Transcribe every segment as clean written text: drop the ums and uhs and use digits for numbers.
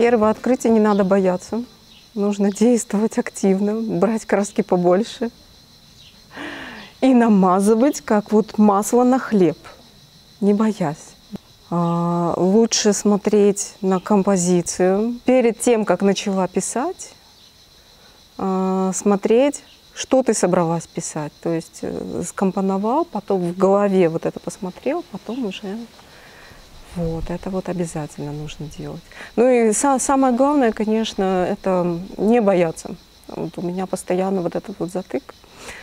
Первое открытие не надо бояться. Нужно действовать активно, брать краски побольше и намазывать, как вот масло на хлеб, не боясь. Лучше смотреть на композицию. Перед тем, как начала писать, смотреть, что ты собралась писать. То есть скомпоновал, потом в голове вот это посмотрел, потом уже вот это вот обязательно нужно делать. Ну и самое главное, конечно, это не бояться. Вот у меня постоянно вот этот вот затык,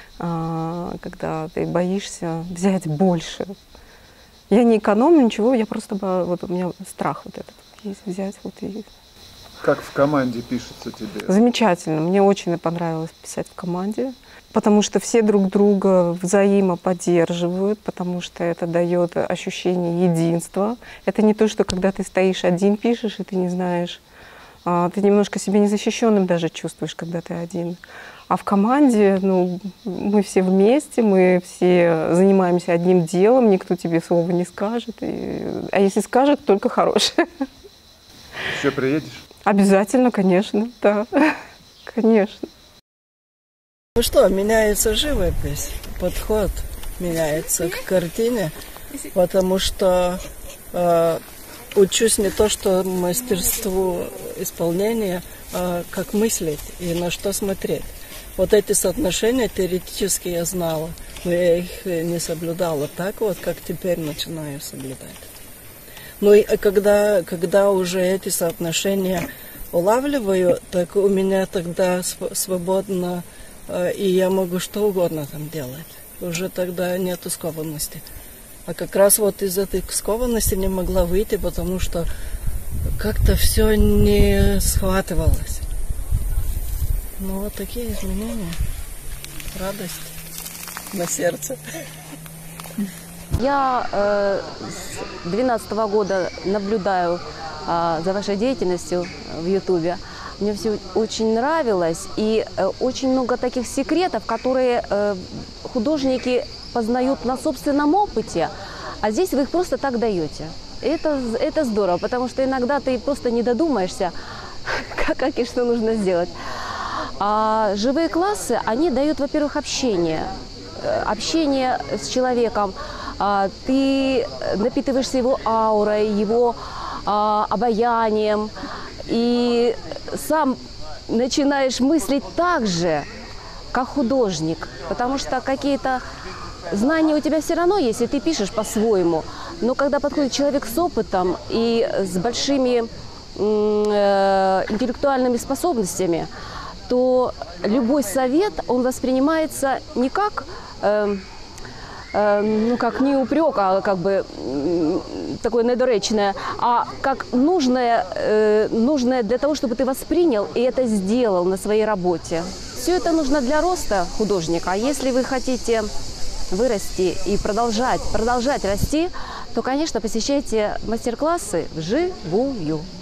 когда ты боишься взять больше. Я не экономлю ничего, я просто, вот у меня страх вот этот есть, взять вот и... Как в команде пишется тебе? Замечательно, мне очень понравилось писать в команде, потому что все друг друга взаимоподдерживают, потому что это дает ощущение единства. Это не то, что когда ты стоишь один, пишешь, и ты не знаешь, ты немножко себя незащищенным даже чувствуешь, когда ты один. А в команде, ну, мы все вместе, мы все занимаемся одним делом, никто тебе слова не скажет. А если скажет, только хорошее. Еще приедешь? Обязательно, конечно, да, конечно. Ну что, меняется живопись, подход меняется к картине, потому что учусь не то, что мастерству исполнения, а как мыслить и на что смотреть. Вот эти соотношения теоретически я знала, но я их не соблюдала так вот, как теперь начинаю соблюдать. Ну и когда уже эти соотношения улавливаю, так у меня тогда свободно, и я могу что угодно там делать. Уже тогда нету скованности. А как раз вот из этой скованности не могла выйти, потому что как-то все не схватывалось. Ну вот такие изменения. Радость на сердце. Я с 2012 года наблюдаю за вашей деятельностью в Ютубе. Мне все очень нравилось. И очень много таких секретов, которые художники познают на собственном опыте. А здесь вы их просто так даете. Это здорово, потому что иногда ты просто не додумаешься, как и что нужно сделать. А живые классы, они дают, во-первых, общение с человеком. Ты напитываешься его аурой, его обаянием, и сам начинаешь мыслить так же, как художник, потому что какие-то знания у тебя все равно есть, и ты пишешь по-своему. Но когда подходит человек с опытом и с большими интеллектуальными способностями, то любой совет, он воспринимается не как, как не упрек, а как бы такое недоречное, а как нужное для того, чтобы ты воспринял и это сделал на своей работе. Все это нужно для роста художника. А если вы хотите вырасти и продолжать расти, то, конечно, посещайте мастер-классы вживую.